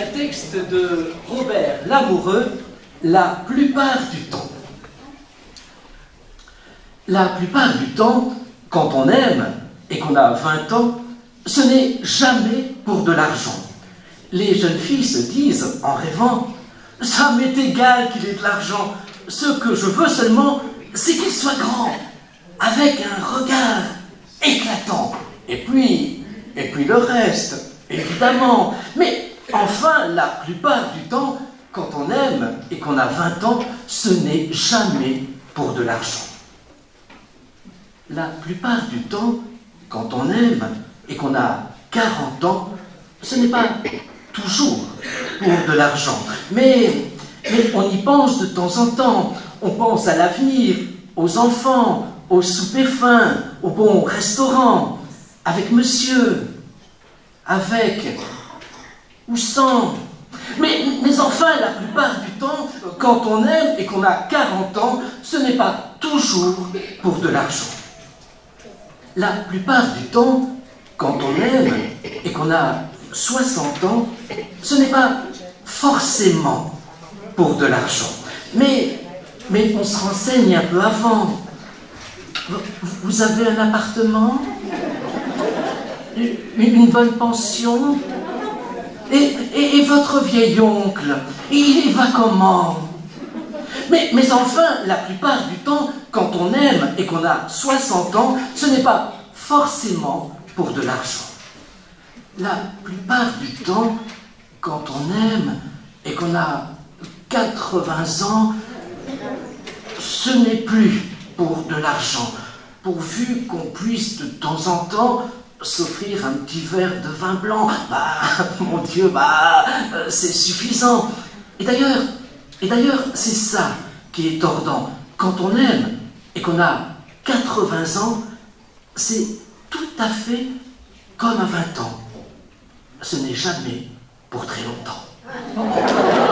Un texte de Robert Lamoureux, La plupart du temps. La plupart du temps, quand on aime et qu'on a 20 ans, ce n'est jamais pour de l'argent. Les jeunes filles se disent, en rêvant, « Ça m'est égal qu'il ait de l'argent. Ce que je veux seulement, c'est qu'il soit grand, avec un regard éclatant. Et puis le reste, évidemment. Mais enfin, la plupart du temps, quand on aime et qu'on a 20 ans, ce n'est jamais pour de l'argent. La plupart du temps, quand on aime et qu'on a 40 ans, ce n'est pas toujours pour de l'argent. Mais on y pense de temps en temps. On pense à l'avenir, aux enfants, au souper fin, au bon restaurant, avec monsieur, avec ou sans. Mais enfin, la plupart du temps, quand on aime et qu'on a 40 ans, ce n'est pas toujours pour de l'argent. La plupart du temps, quand on aime et qu'on a 60 ans, ce n'est pas forcément pour de l'argent. Mais on se renseigne un peu avant. Vous avez un appartement? Une bonne pension? Et votre vieil oncle, il va comment? Mais enfin, la plupart du temps, quand on aime et qu'on a 60 ans, ce n'est pas forcément pour de l'argent. La plupart du temps, quand on aime et qu'on a 80 ans, ce n'est plus pour de l'argent, pourvu qu'on puisse de temps en temps s'offrir un petit verre de vin blanc. Mon Dieu, c'est suffisant. Et d'ailleurs, c'est ça qui est tordant. Quand on aime et qu'on a 80 ans, c'est tout à fait comme à 20 ans. Ce n'est jamais pour très longtemps.